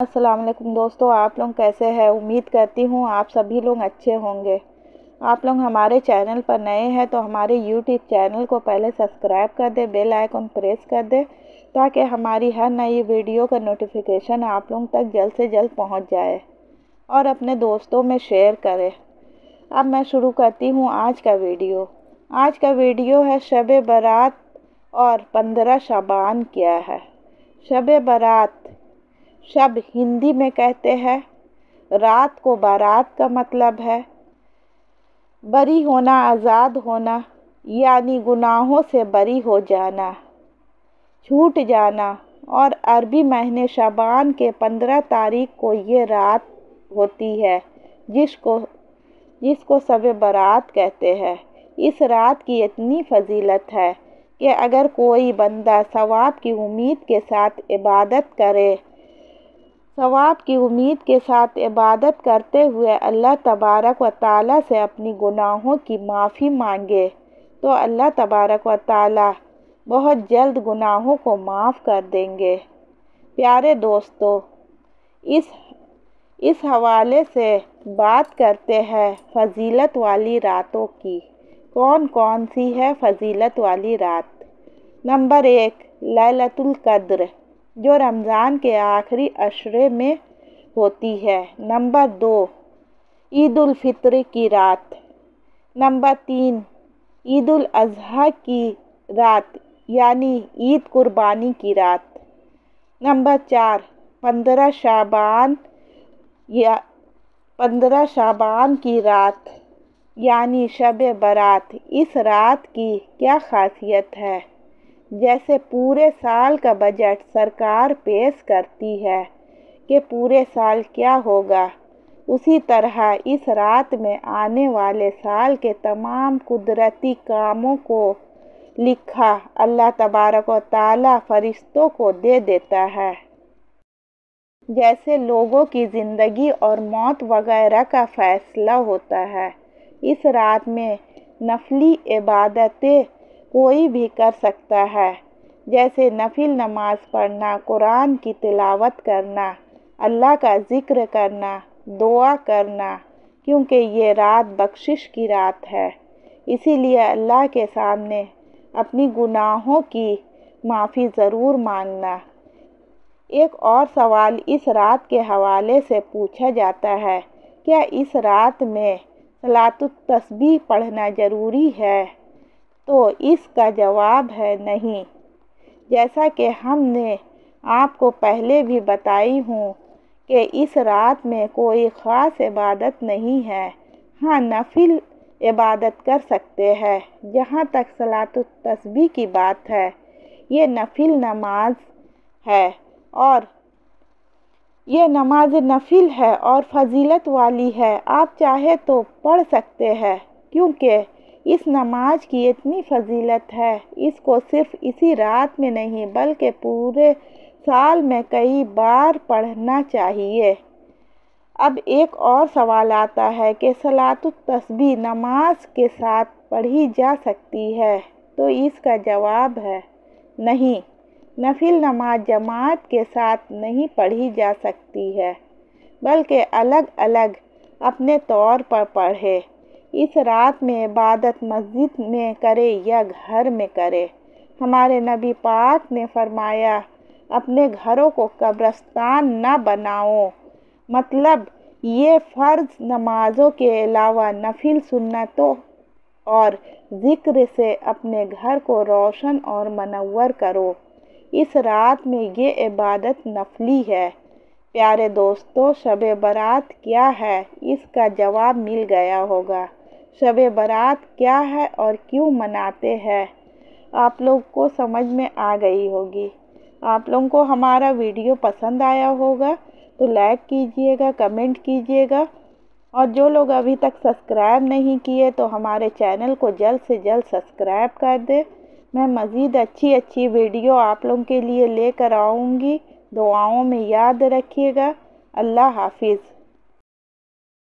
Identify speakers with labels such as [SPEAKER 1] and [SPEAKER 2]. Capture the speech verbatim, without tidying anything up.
[SPEAKER 1] السلام علیکم دوستو، آپ لوگ کیسے ہیں؟ امید کرتی ہوں آپ سبھی لوگ اچھے ہوں گے۔ آپ لوگ ہمارے چینل پر نئے ہیں تو ہمارے یوٹیوب چینل کو پہلے سبسکرائب کر دیں، بیل آئیکن پریس کر دیں تاکہ ہماری ہر نئی ویڈیو کا نوٹیفیکیشن آپ لوگ تک جلد سے جلد پہنچ جائے اور اپنے دوستوں میں شیئر کریں۔ اب میں شروع کرتی ہوں آج کا ویڈیو۔ آج کا ویڈیو ہے شب برات اور پندرہ شعبان کیا ہے۔ شب برات، شب ہندی میں کہتے ہیں، رات کو بارات کا مطلب ہے بری ہونا، آزاد ہونا، یعنی گناہوں سے بری ہو جانا، چھوٹ جانا۔ اور عربی مہینے شعبان کے پندرہ تاریخ کو یہ رات ہوتی ہے جس کو جس کو شب برات کہتے ہیں۔ اس رات کی اتنی فضیلت ہے کہ اگر کوئی بندہ ثواب کی امید کے ساتھ عبادت کرے ثواب کی امید کے ساتھ عبادت کرتے ہوئے اللہ تبارک و تعالیٰ سے اپنی گناہوں کی معافی مانگے تو اللہ تبارک و تعالیٰ بہت جلد گناہوں کو معاف کر دیں گے۔ پیارے دوستو، اس اس حوالے سے بات کرتے ہیں فضیلت والی راتوں کی۔ کون کون سی ہے فضیلت والی رات؟ نمبر ایک، لیلۃ القدر، جو رمضان کے آخری عشرے میں ہوتی ہے۔ نمبر دو، عید الفطر کی رات۔ نمبر تین، عید الاضحیٰ کی رات یعنی عید قربانی کی رات۔ نمبر چار، پندرہ شعبان یا پندرہ شعبان کی رات یعنی شب برات۔ اس رات کی کیا خاصیت ہے؟ جیسے پورے سال کا بجٹ سرکار پیش کرتی ہے کہ پورے سال کیا ہوگا، اسی طرح اس رات میں آنے والے سال کے تمام قدرتی کاموں کو لکھا اللہ تبارک و تعالیٰ فرشتوں کو دے دیتا ہے۔ جیسے لوگوں کی زندگی اور موت وغیرہ کا فیصلہ ہوتا ہے۔ اس رات میں نفلی عبادتیں کوئی بھی کر سکتا ہے، جیسے نفل نماز پڑھنا، قرآن کی تلاوت کرنا، اللہ کا ذکر کرنا، دعا کرنا، کیونکہ یہ رات بخشش کی رات ہے۔ اسی لیے اللہ کے سامنے اپنی گناہوں کی معافی ضرور مانگنا۔ ایک اور سوال اس رات کے حوالے سے پوچھا جاتا ہے، کیا اس رات میں صلاۃ التسبیح پڑھنا ضروری ہے؟ تو اس کا جواب ہے نہیں۔ جیسا کہ ہم نے آپ کو پہلے بھی بتائی ہوں کہ اس رات میں کوئی خاص عبادت نہیں ہے۔ ہاں، نفل عبادت کر سکتے ہیں۔ جہاں تک صلاۃ التسبیح کی بات ہے، یہ نفل نماز ہے اور یہ نماز نفل ہے اور فضیلت والی ہے۔ آپ چاہے تو پڑھ سکتے ہیں، کیونکہ اس نماز کی اتنی فضیلت ہے۔ اس کو صرف اسی رات میں نہیں بلکہ پورے سال میں کئی بار پڑھنا چاہیے۔ اب ایک اور سوال آتا ہے کہ صلاۃ التسبیح نماز کے ساتھ پڑھی جا سکتی ہے؟ تو اس کا جواب ہے نہیں۔ نفل نماز جماعت کے ساتھ نہیں پڑھی جا سکتی ہے، بلکہ الگ الگ اپنے طور پر پڑھے۔ اس رات میں عبادت مسجد میں کرے یا گھر میں کرے۔ ہمارے نبی پاک نے فرمایا، اپنے گھروں کو قبرستان نہ بناؤ، مطلب یہ فرض نمازوں کے علاوہ نفل سنتوں اور ذکر سے اپنے گھر کو روشن اور منور کرو۔ اس رات میں یہ عبادت نفلی ہے۔ پیارے دوستو، شب برات کیا ہے؟ اس کا جواب مل گیا ہوگا۔ شب برات کیا ہے اور کیوں مناتے ہیں، آپ لوگ کو سمجھ میں آ گئی ہوگی۔ آپ لوگوں کو ہمارا ویڈیو پسند آیا ہوگا تو لائک کیجئے گا، کمنٹ کیجئے گا، اور جو لوگ ابھی تک سبسکرائب نہیں کیے تو ہمارے چینل کو جلد سے جلد سبسکرائب کر دے۔ میں مزید اچھی اچھی ویڈیو آپ لوگوں کے لیے لے کر آؤں گی۔ دعاؤں میں یاد رکھیے گا۔ اللہ حافظ۔